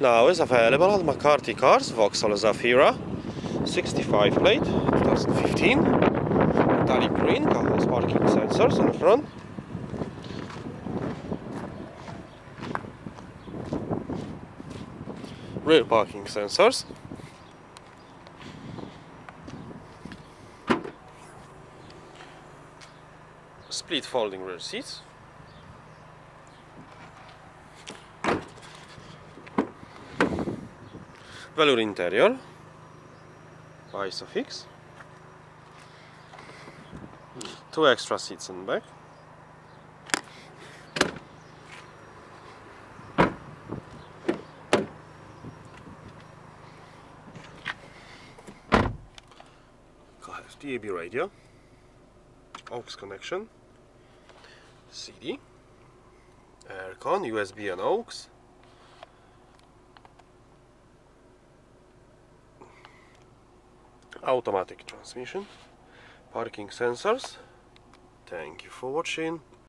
Now is available on McCarthy Cars, Vauxhall Zafira, 65 plate, 2015, metallic green, has parking sensors on the front. Rear parking sensors. Split folding rear seats. Velour interior. Isofix. 2 extra seats in the back. DAB radio, aux connection, CD, aircon, USB and aux, automatic transmission, parking sensors. Thank you for watching.